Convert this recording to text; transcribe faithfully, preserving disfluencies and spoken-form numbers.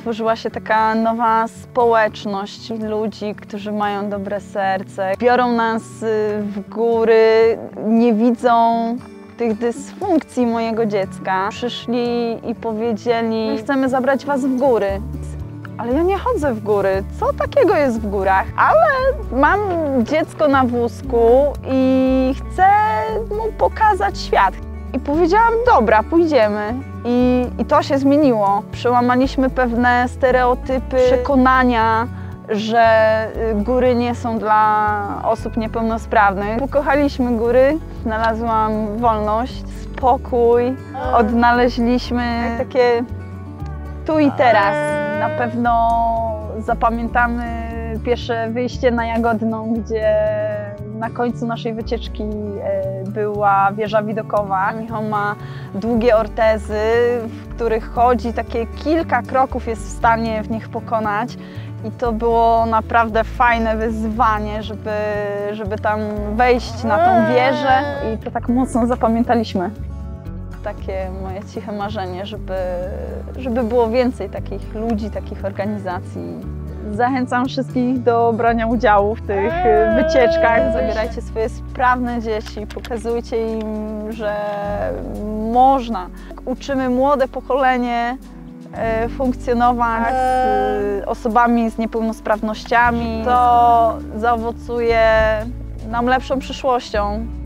Stworzyła się taka nowa społeczność ludzi, którzy mają dobre serce, biorą nas w góry, nie widzą tych dysfunkcji mojego dziecka. Przyszli i powiedzieli: my chcemy zabrać was w góry. Ale ja nie chodzę w góry. Co takiego jest w górach? Ale mam dziecko na wózku i chcę mu pokazać świat. I powiedziałam: dobra, pójdziemy. I, i to się zmieniło. Przełamaliśmy pewne stereotypy, przekonania, że góry nie są dla osób niepełnosprawnych. Pokochaliśmy góry, znalazłam wolność, spokój, odnaleźliśmy takie tu i teraz. Na pewno zapamiętamy pierwsze wyjście na Jagodną, gdzie na końcu naszej wycieczki była wieża widokowa. Michał ma długie ortezy, w których chodzi, takie kilka kroków jest w stanie w nich pokonać. I to było naprawdę fajne wyzwanie, żeby, żeby tam wejść na tą wieżę i to tak mocno zapamiętaliśmy. Takie moje ciche marzenie, żeby, żeby było więcej takich ludzi, takich organizacji. Zachęcam wszystkich do brania udziału w tych wycieczkach. Zabierajcie swoje sprawne dzieci, pokazujcie im, że można. Uczymy młode pokolenie funkcjonować z osobami z niepełnosprawnościami. To zaowocuje nam lepszą przyszłością.